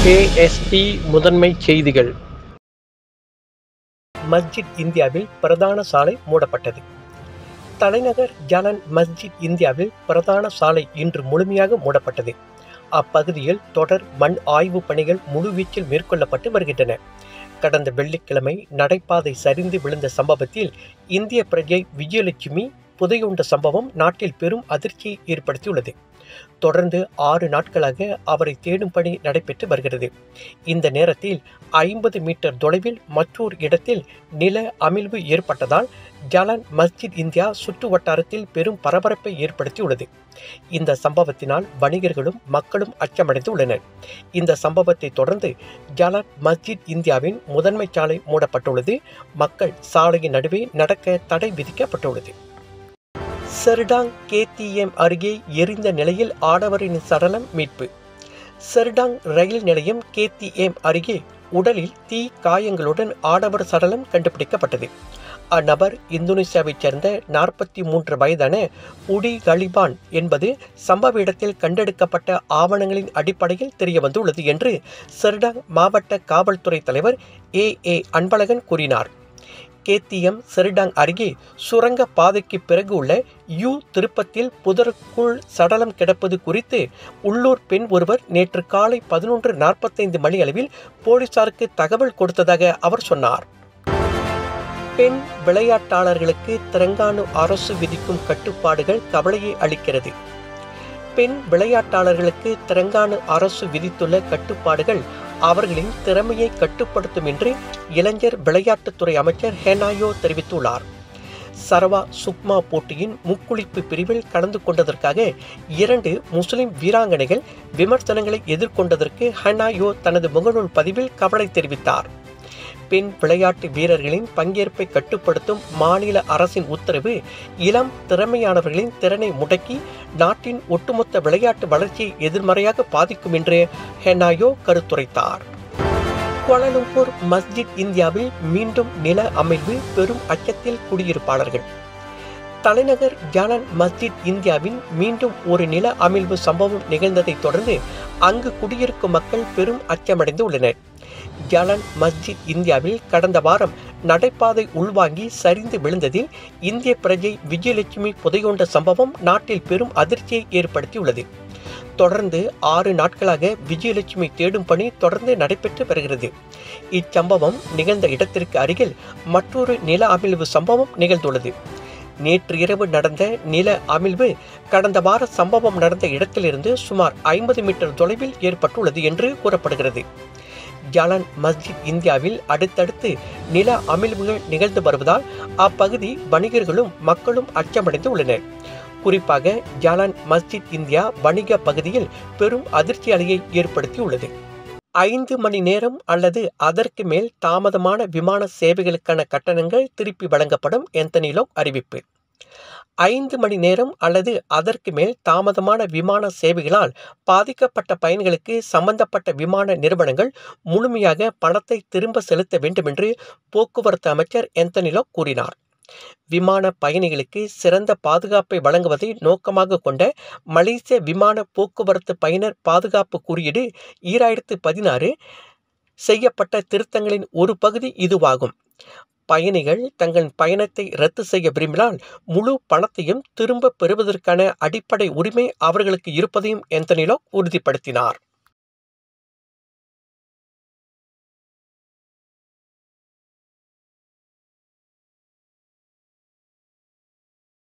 AST முதன்மை செய்திகள். மஸ்ஜித் இந்தியாவில் பிரதான சாலை மூடப்பட்டது. தலைநகர் ஜாலான் மஸ்ஜித் இந்தியாவில் பிரதான சாலை இன்று முழுமையாக மூடப்பட்டது. அப்பகுதியில் தொடர் மண் ஆய்வு பணிகள் முழுவீச்சில் மேற்கொள்ளப்பட்டு வருகின்றன. கடந்த வெள்ளிக்கிழமை நடைபாதை சரிந்து விழுந்த சம்பவத்தில் இந்திய பிரஜை விஜயலட்சுமி புதையுண்ட சம்பவம் நாட்டில் பெரும் அதிர்ச்சியை ஏற்படுத்தியுள்ளது. தொடர்ந்து 6 நாட்களாக அவரை தேடும் பணி நடைபெற்று வருகிறது. இந்த நேரத்தில் 50 மீட்டர் தொலைவில் மற்றொரு இடத்தில் நில அமிழ்வு ஏற்பட்டதால் ஜாலான் மஸ்ஜித் இந்தியா சுற்று வட்டாரத்தில் பெரும் பரபரப்பை ஏற்படுத்தியுள்ளது. இந்த சம்பவத்தினால் வணிகர்களும் மக்களும் அச்சமடைந்து உள்ளனர். இந்த சம்பவத்தை தொடர்ந்து ஜாலான் மஸ்ஜித் இந்தியாவின் முதன்மை சாலை மூடப்பட்டுள்ளது. மக்கள் சாலையின் நடுவே நடக்க தடை விதிக்கப்பட்டுள்ளது. செர்டாங் KTM அருகே எரிந்த நிலையில் ஆடவரின் சடலம் மீட்பு. செர்டாங் ரயில் நிலையம் KTM அருகே உடலில் தீ காயங்களுடன் ஆடவர் சடலம் கண்டுபிடிக்கப்பட்டது. அந்நபர் இந்தோனேசியாவைச் சேர்ந்த 43 வயதான உடி கலிபான் என்பது சம்பவ இடத்தில் கண்டெடுக்கப்பட்ட ஆவணங்களின் அடிப்படையில் தெரியவந்துள்ளது என்று செர்டாங் மாவட்ட காவல்துறை தலைவர் AA அன்பழகன் கூறினார். KTM செர்டாங் அருகே சுரங்க பாதைக்கு பிறகு உள்ள யூ திருப்பத்தில் புதருக்குள் சடலம் கிடப்பது குறித்து உள்ளூர் பெண் ஒருவர் நேற்று காலை 11:45 மணியளவில் போலீசாருக்கு தகவல் கொடுத்ததாக அவர் சொன்னார். பெண் விளையாட்டாளர்களுக்கு தெலங்கானா அரசு விதிக்கும் கட்டுப்பாடுகள் கவலையை அளிக்கிறது. பெண் விளையாட்டாளர்களுக்கு தெலங்கானா அரசு விதித்துள்ள கட்டுப்பாடுகள் அவர்களின் திறமையை கட்டுப்படுத்தும் என்று இளைஞர் விளையாட்டுத்துறை அமைச்சர் ஹெனாயோ தெரிவித்துள்ளார். சரவா சுக்மா போட்டியின் முக்குளிப்பு பிரிவில் கலந்து கொண்டதற்காக 2 முஸ்லிம் வீராங்கனைகள் விமர்சனங்களை எதிர்கொண்டதற்கு ஹெனாயோ தனது முகநூல் பதிவில் கவலை தெரிவித்தார். பெண் விளையாட்டு வீரர்களின் பங்கேற்பை கட்டுப்படுத்தும் மாநில அரசின் உத்தரவு இளம் திறமையானவர்களின் திறனை முடக்கி நாட்டின் ஒட்டுமொத்த விளையாட்டு வளர்ச்சியை எதிர்மறையாக பாதிக்கும் என்று ஹெனாயோ கருத்துரைத்தார். கோலாலம்பூர் மஸ்ஜித் இந்தியாவில் மீண்டும் நில அமிழ்வு, பெரும் அச்சத்தில் குடியிருப்பாளர்கள். தலைநகர் ஜாலான் மஸ்ஜித் இந்தியாவின் மீண்டும் ஒரு நில அமிழ்வு சம்பவம் நிகழ்ந்ததை தொடர்ந்து அங்கு குடியிருக்கும் மக்கள் பெரும் அச்சமடைந்து உள்ளனர். ஜாலான் மஸ்ஜித் இந்தியாவில் கடந்த வாரம் நடைபாதை உள்வாங்கி சரிந்து விழுந்ததில் இந்திய பிரஜை விஜயலட்சுமி புதையுண்ட சம்பவம் நாட்டில் பெரும் அதிர்ச்சியை ஏற்படுத்தியுள்ளது. தொடர்ந்து 6 நாட்களாக விஜயலட்சுமி தேடும் பணி தொடர்ந்து நடைபெற்று வருகிறது. இச்சம்பவம் நிகழ்ந்த இடத்திற்கு அருகில் மற்றொரு நில அமிழ்வு சம்பவம் நிகழ்ந்துள்ளது. நேற்று இரவு நடந்த நில அமிழ்வு கடந்த வார சம்பவம் நடந்த இடத்திலிருந்து சுமார் 50 மீட்டர் தொலைவில் ஏற்பட்டுள்ளது என்று கூறப்படுகிறது. ஜாலான் மஸ்ஜித் இந்தியாவில் அடுத்தடுத்து நில அமிழ்வுகள் நிகழ்ந்து வருவதால் அப்பகுதி வணிகர்களும் மக்களும் அச்சமடைந்து உள்ளனர். குறிப்பாக ஜாலான் மஸ்ஜித் இந்தியா வணிக பகுதியில் பெரும் அதிர்ச்சி அலையை ஏற்படுத்தியுள்ளது. 5 மணி நேரம் அல்லது அதற்கு மேல் தாமதமான விமான சேவைகளுக்கான கட்டணங்கள் திருப்பி வழங்கப்படும். ஆந்தனி லோக் அறிவிப்பு. 5 மணி நேரம் அல்லது அதற்கு மேல் தாமதமான விமான சேவைகளால் பாதிக்கப்பட்ட பயணிகளுக்கு சம்பந்தப்பட்ட விமான நிறுவனங்கள் முழுமையாக பணத்தை திரும்ப செலுத்த வேண்டும் என்று போக்குவரத்து அமைச்சர் ஆந்தனி லோக் கூறினார். விமான பயணிகளுக்கு சிறந்த பாதுகாப்பை வழங்குவதை நோக்கமாக கொண்ட மலேசிய விமான போக்குவரத்து பயனர் பாதுகாப்பு குறியீடு 2016 செய்யப்பட்ட திருத்தங்களின் ஒரு பகுதி இதுவாகும். பயணிகள் தங்கள் பயணத்தை ரத்து செய்ய விரும்பினால் முழு பணத்தையும் திரும்ப பெறுவதற்கான அடிப்படை உரிமை அவர்களுக்கு இருப்பதையும் ஆந்தனி லோக் உறுதிப்படுத்தினார்.